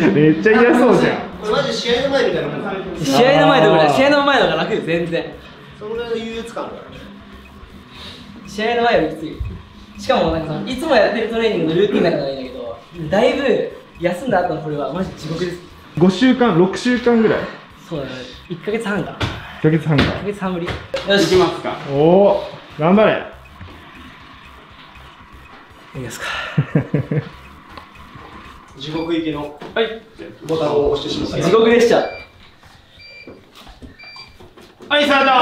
めっちゃ嫌そうじゃん。 これマジ試合の前みたいなもん。 試合の前とか試合の前の方が楽よ、全然。 そのぐらいの優越感あるからね。 試合の前よりきつい。しかもなんかいつもやってるトレーニングのルーティンの中がいいんだけど、だいぶ休んだ後のこれはマジ地獄です。 5週間、6週間ぐらい。 そうだね、1ヶ月半か。 1ヶ月半か。 1ヶ月半ぶり。よし、行きますか。 おお、頑張れ。 いいですか。 地獄行きのはいボタンを押してしまった。 地獄列車。 はい、スター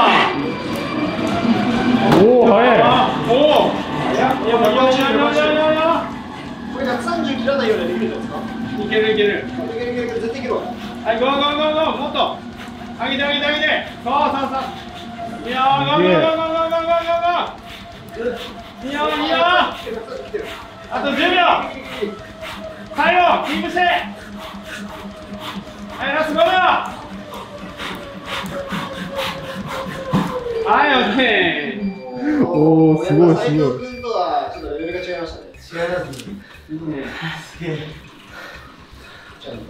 ト。 おお、早い。 おお。 これ130切らないようにできるんですか？ いけるいける。 いけるいける、絶対いけるわ。 はい、ゴーゴーゴーゴー、もっと。上げて上げて上げて。そうそうそう。いやー、ゴーゴーゴーゴーゴーゴーゴーゴー。いいよいいよ。あと10秒。最後、キープして。はい、ラスト5秒。はい、オッケー。 おお、すごいすごい。 斉藤君とはちょっとレベルが違いましたね。違いますね。いいね。すげえ。ちゃんと。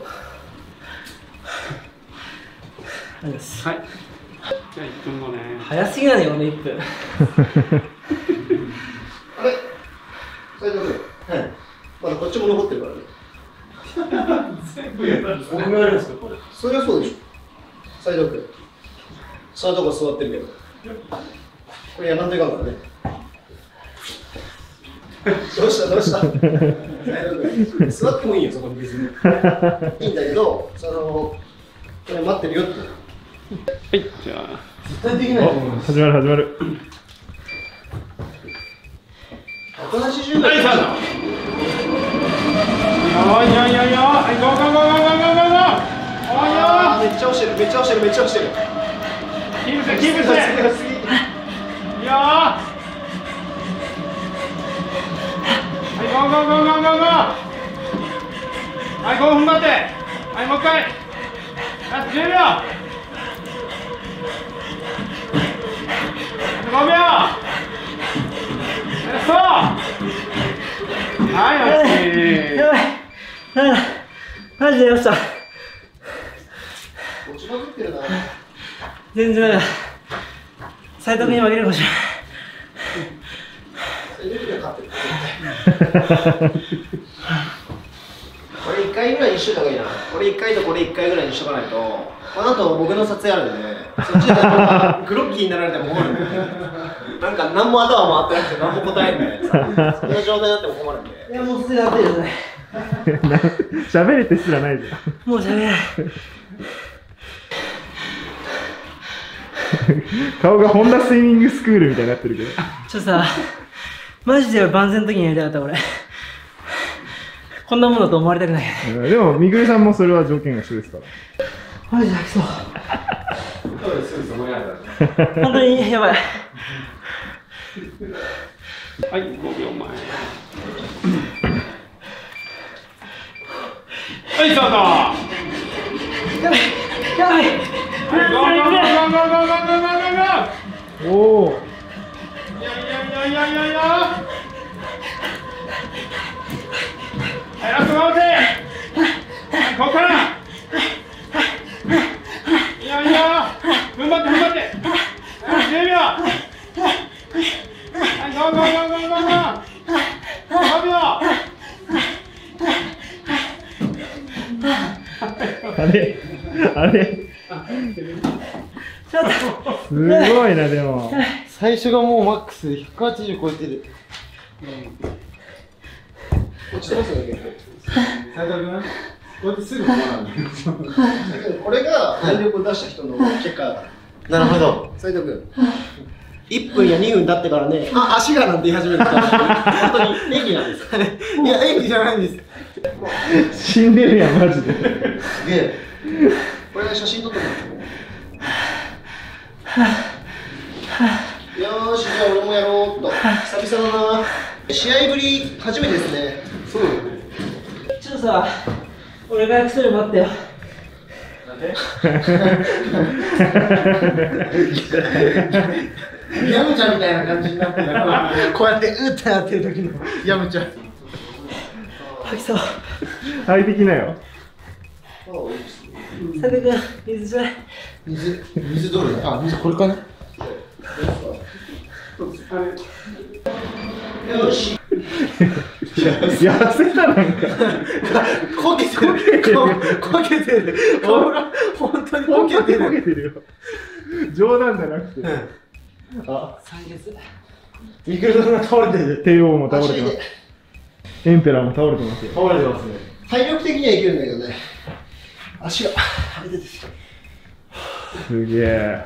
はい。じゃあ1分後ね。 早すぎなのよ、俺1分。 あれ斉藤君。はい。まだこっちも残ってるからね。 全部やったんですね。 僕もやるんですか、これ。そりゃそうでしょ。斉藤君。そんなとこ座ってるけど。これやらんといかんからね。どうしたどうした斉藤君。座ってもいいよ、そこに別に。いいんだけど、これ待ってるよって。 はい、じゃあ。 絶対できないと思います。 始まる始まる。 180 はい、スタート。はい、ゴーゴーゴーゴーゴーゴーゴー。 めっちゃ押してる、めっちゃ押してる、めっちゃ押してる。 キープして、キープして。いいよー。はい、ゴーゴーゴーゴーゴーゴー。はい、5分待って。はい、もう一回。ラスト10秒。5秒。ラスト。はい、オッケー。 やばい。マジでよっしゃ。 落ちまくってるな。 全然だ。斉藤君に負けるかもしれない。 これ1回ぐらいにしといた方がいいな。これ1回とこれ1回ぐらいにしとかないと、この後僕の撮影あるんで、そっちでグロッキーになられても困るんで、なんか何も頭回ってなくて何も答えないみたいな、そんな状態になっても困るんで。 いや、もうすでにやってるよね。 喋れてすらないじゃん。 もう喋れない。 顔がホンダスイミングスクールみたいになってるけど。 ちょっとさ、マジで万全の時にやりたかった俺。こんなものだと思われたくない。 でも、みぐりさんもそれは条件が一緒ですから。 マジで吐きそう。本当にやばい。 はい、5秒前。はい、スタート。 やばい。やばい。 おお。 いや。はい、ラスト頑張って。ここから。いや、踏ん張って。10秒。はい、ゴー。5秒。 あれちょっと。 すごいな、でも。 最初がもうマックス180超えてる。 落ちてますよね、結斉藤君、こうやってすぐこうなんだよ。 構。これが体力を出した人の結果だから。 なるほど。 斉藤君。1分や2分経ってからね、足がなんて言い始めるから、本当に演技なんですよ。 いや、演技じゃないんです。 死んでるやん、マジで。 すげえ。これで写真撮ってもらってよーし、じゃあ俺もやろうっと。久々だな。試合ぶり初めてですね。 そうだよね。 ちょっとさ、俺が薬待ってよ。 ヤムちゃんみたいな感じになってるから、こうやってうってなってる時のヤムちゃん。 吐きそう。 吐いてきなよ。 斉藤君、水ちょうだい。 水どれ？あ、水これかね。 よし。 痩せたなんか。 こけてる。こけてる。顔が本当にこけてる。 てるよ。冗談じゃなくて。あ、 最です。 ミクルさんが倒れてる。 帝王も倒れてます。エンペラーも倒れてますよ。 倒れてますね。 体力的にはいけるんだけどね。足があれでですよ。 すげえ。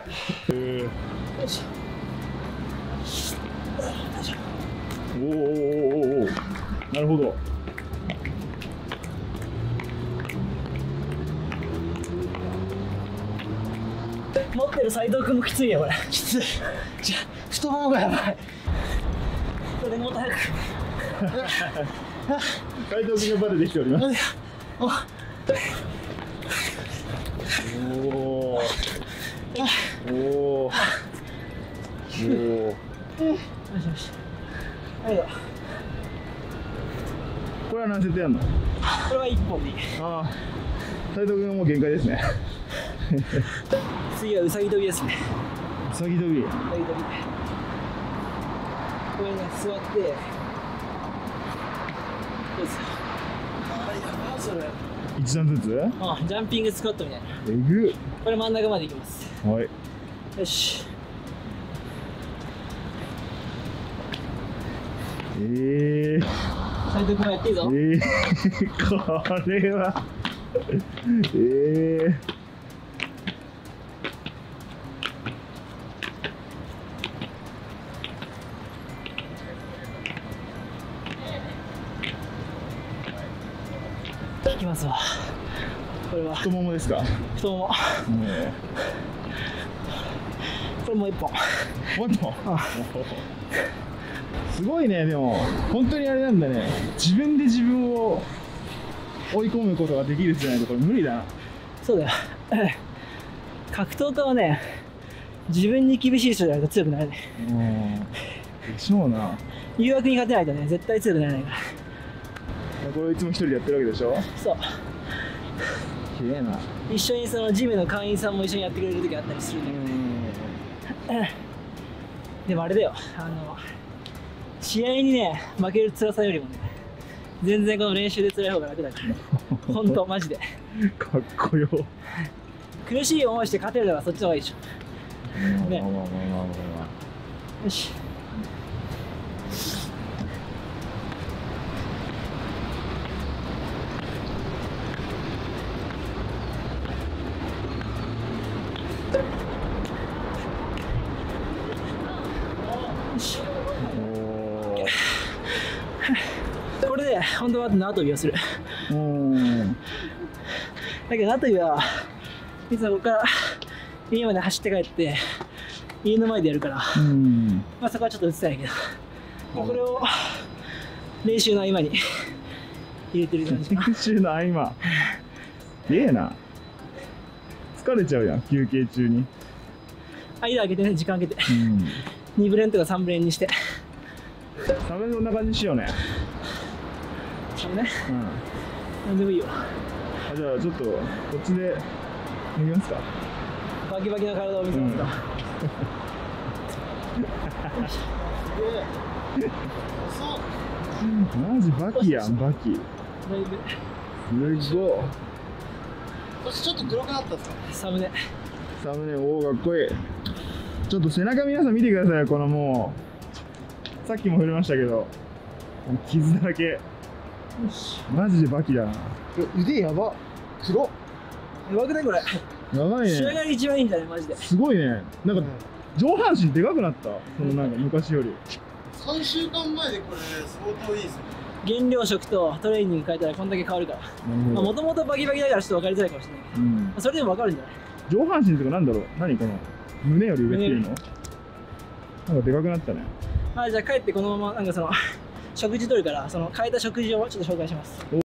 おおおおお。なるほど。 持ってる斉藤君もきついよ、これ。 きつい。じゃ太ももがやばい。 それもっと早く。 斉藤君がバレてきております。おお。おお。 よしよし。はいよ。 これは何セットやんの？ これは1本でいい。 ああ。斉藤君はもう限界ですね。 次はうさぎ跳びですね。 うさぎ跳び。 うさぎ跳び。これね、座って。どうですか。それ。 一段ずつ？ あ、ジャンピングスクワットみたいな。 えぐっ。 これ真ん中までいきます。 はい。 よし。斉藤君もやっていいぞ。 これは。 引きますわ。これは太ももですか？ 太もも。これもう1本。 もう一本。すごいね、でも本当にあれなんだね。自分で自分を追い込むことができるじゃないとこれ無理だな。 そうだよ。格闘家はね、自分に厳しい人じゃないと強くなれない。 でしょうな。 誘惑に勝てないとね、絶対強くなれないから。 これをいつも一人でやってるわけでしょ？ そう。 きれいな。 一緒にそのジムの会員さんも一緒にやってくれる時あったりするんだけど。でもあれだよ。試合にね、負ける辛さよりもね、全然この練習で辛い方が楽だから。ほんと、マジで。 かっこよ。 苦しい思いして勝てるならそっちの方がいいでしょ。ね。よし。これで本当は縄跳びをする。だけど縄跳びはいつもここから家まで走って帰って家の前でやるから、まあそこはちょっと映せないけど、これを練習の合間に入れてる感じ。 練習の合間。すげえな。疲れちゃうやん、休憩中に。 間空けてね、時間空けて。2ブレンとか3ブレンにして。 サメそんな感じにしようね。 サメね。なんでもいいよ。 じゃあちょっとこっちで脱ぎますか。 バキバキな体を見せますか。 マジバキやん、バキ。 だいぶ。 すごい。 私ちょっと黒くなったんですか？ サムネ。 サムネ、おお、かっこいい。ちょっと背中皆さん見てください。このもうさっきも触れましたけど、傷だらけ。マジでバキだな。 腕やば。黒。 やばくないこれ。 やばいね。 仕上がり一番いいんだね、マジで。 すごいね。なんか上半身でかくなった。そのなんか昔より。 3週間前でこれ相当いいですね。 減量食とトレーニング変えたらこんだけ変わるから。もともとバキバキだからちょっと分かりづらいかもしれないけど、それでも分かるんじゃない？ 上半身とかなんだろう。何この胸より上っていうの？なんかでかくなったね。 じゃあ帰ってこのままなんかその食事とるから、その変えた食事をちょっと紹介します。